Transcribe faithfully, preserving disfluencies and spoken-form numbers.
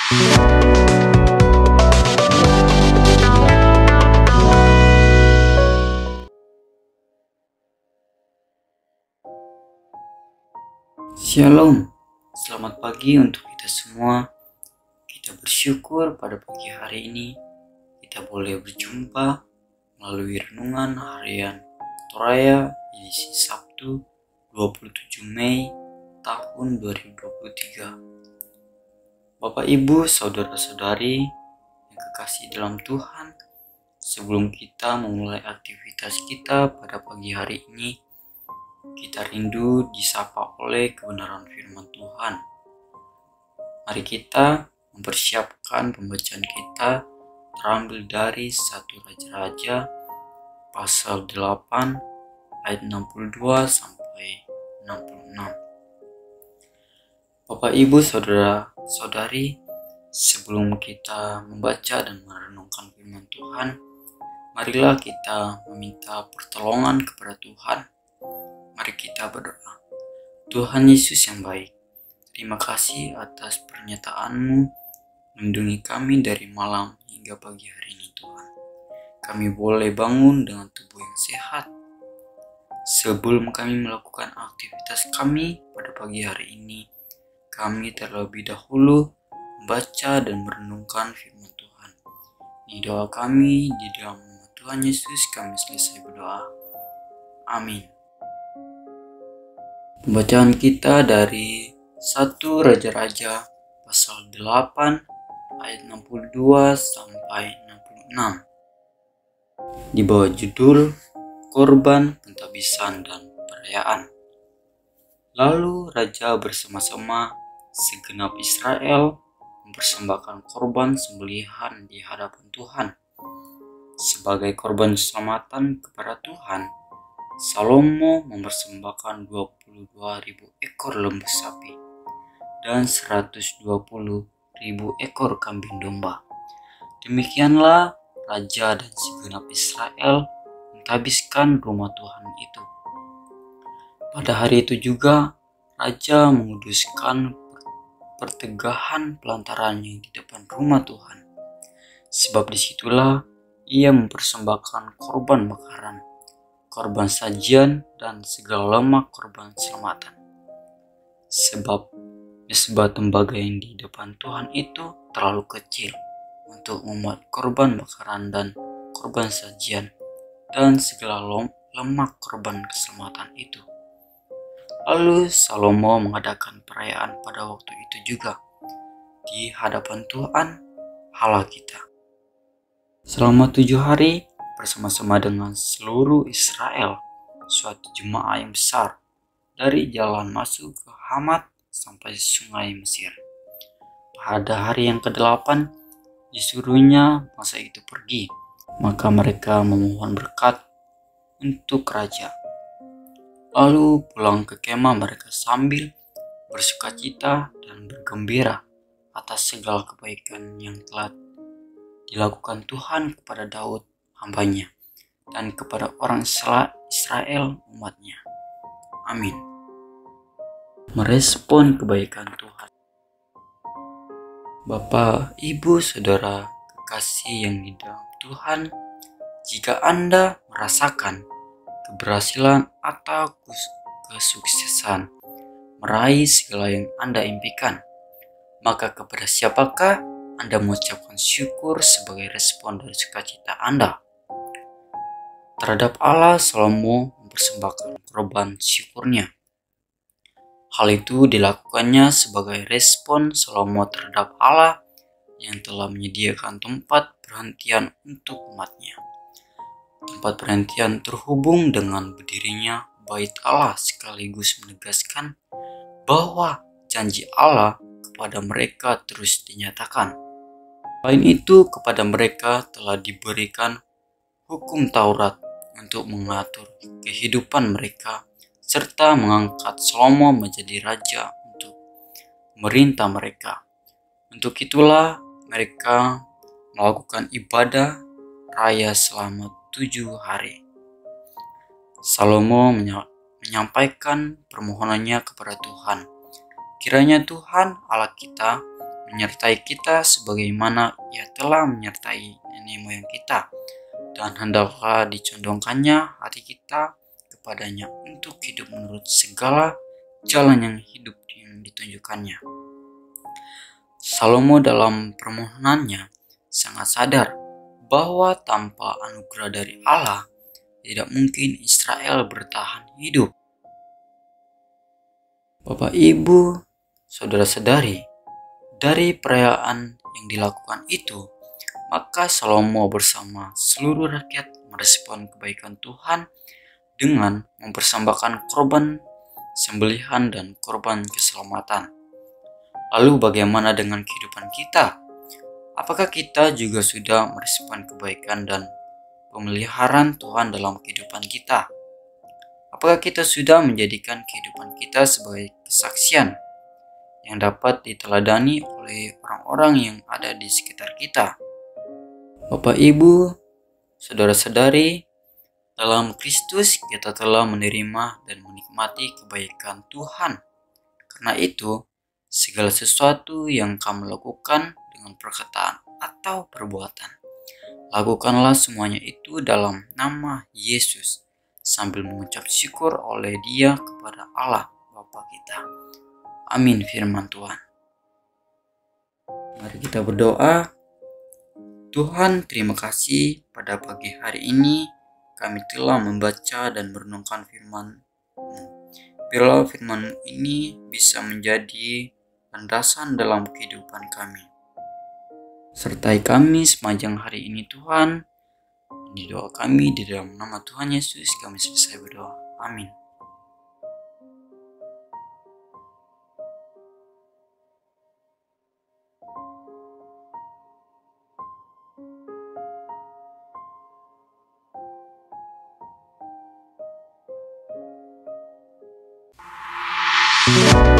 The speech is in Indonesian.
Shalom, selamat pagi untuk kita semua. Kita bersyukur pada pagi hari ini kita boleh berjumpa melalui renungan harian Toraya edisi Sabtu dua puluh tujuh Mei tahun dua ribu dua puluh tiga. Bapak, Ibu, Saudara-saudari yang kekasih dalam Tuhan, sebelum kita memulai aktivitas kita pada pagi hari ini, kita rindu disapa oleh kebenaran firman Tuhan. Mari kita mempersiapkan pembacaan kita terambil dari satu Raja-Raja pasal delapan ayat enam puluh dua sampai enam puluh enam. Bapak, Ibu, Saudara-saudari, sebelum kita membaca dan merenungkan firman Tuhan, marilah kita meminta pertolongan kepada Tuhan. Mari kita berdoa. Tuhan Yesus yang baik, terima kasih atas pernyataan-Mu melindungi kami dari malam hingga pagi hari ini, Tuhan. Kami boleh bangun dengan tubuh yang sehat. Sebelum kami melakukan aktivitas kami pada pagi hari ini, kami terlebih dahulu membaca dan merenungkan firman Tuhan. Ini doa kami, di dalam nama Tuhan Yesus kami selesai berdoa. Amin. Pembacaan kita dari satu Raja-Raja pasal delapan ayat enam puluh dua sampai enam puluh enam. Di bawah judul Korban Pentabisan dan Perayaan. Lalu raja bersama-sama segenap Israel mempersembahkan korban sembelihan di hadapan Tuhan. Sebagai korban keselamatan kepada Tuhan, Salomo mempersembahkan dua puluh dua ribu ekor lembu sapi dan seratus dua puluh ribu ekor kambing domba. Demikianlah raja dan segenap Israel menghabiskan rumah Tuhan itu. Pada hari itu juga raja menguduskan pertegahan pelantarannya di depan rumah Tuhan, sebab disitulah ia mempersembahkan korban bakaran, korban sajian, dan segala lemak korban selamatan. Sebab mesbah tembaga yang di depan Tuhan itu terlalu kecil untuk memuat korban bakaran dan korban sajian dan segala lemak korban keselamatan itu. Lalu Salomo mengadakan perayaan pada waktu itu juga di hadapan Tuhan Allah kita. Selama tujuh hari bersama-sama dengan seluruh Israel, suatu jemaah yang besar dari jalan masuk ke Hamat sampai sungai Mesir. Pada hari yang kedelapan disuruhnya masa itu pergi, maka mereka memohon berkat untuk raja. Lalu pulang ke kemah mereka sambil bersukacita dan bergembira atas segala kebaikan yang telah dilakukan Tuhan kepada Daud hambanya dan kepada orang Israel umatnya. Amin. Merespon kebaikan Tuhan. Bapak, Ibu, Saudara kekasih yang di dalam Tuhan, jika Anda merasakan keberhasilan atau kesuksesan meraih segala yang Anda impikan, maka kepada siapakah Anda mengucapkan syukur sebagai respon dari sukacita Anda? Terhadap Allah, Salomo mempersembahkan korban syukurnya. Hal itu dilakukannya sebagai respon Salomo terhadap Allah yang telah menyediakan tempat perhentian untuk umatnya. Tempat perhentian terhubung dengan berdirinya Bait Allah sekaligus menegaskan bahwa janji Allah kepada mereka terus dinyatakan. Selain itu, kepada mereka telah diberikan hukum Taurat untuk mengatur kehidupan mereka serta mengangkat Salomo menjadi raja untuk memerintah mereka. Untuk itulah mereka melakukan ibadah raya selama tujuh hari. Salomo menyampaikan permohonannya kepada Tuhan. Kiranya Tuhan Allah kita menyertai kita sebagaimana Ia telah menyertai nenek moyang kita, dan hendaklah dicondongkannya hati kita kepadanya untuk hidup menurut segala jalan yang hidup yang ditunjukkannya. Salomo dalam permohonannya sangat sadar bahwa tanpa anugerah dari Allah, tidak mungkin Israel bertahan hidup. Bapak, Ibu, saudara-saudari, dari perayaan yang dilakukan itu, maka Salomo bersama seluruh rakyat merespon kebaikan Tuhan dengan mempersembahkan korban sembelihan dan korban keselamatan. Lalu bagaimana dengan kehidupan kita? Apakah kita juga sudah merespon kebaikan dan pemeliharaan Tuhan dalam kehidupan kita? Apakah kita sudah menjadikan kehidupan kita sebagai kesaksian yang dapat diteladani oleh orang-orang yang ada di sekitar kita? Bapak, Ibu, saudara-saudari, dalam Kristus kita telah menerima dan menikmati kebaikan Tuhan. Karena itu, segala sesuatu yang kamu lakukan dengan perkataan atau perbuatan, lakukanlah semuanya itu dalam nama Yesus, sambil mengucap syukur oleh Dia kepada Allah Bapa kita. Amin firman Tuhan. Mari kita berdoa. Tuhan, terima kasih pada pagi hari ini kami telah membaca dan merenungkan firman-Mu. Biarlah firman-Mu ini bisa menjadi landasan dalam kehidupan kami. Sertai kami sepanjang hari ini Tuhan. Ini doa kami di dalam nama Tuhan Yesus kami selesai berdoa. Amin. Thank you.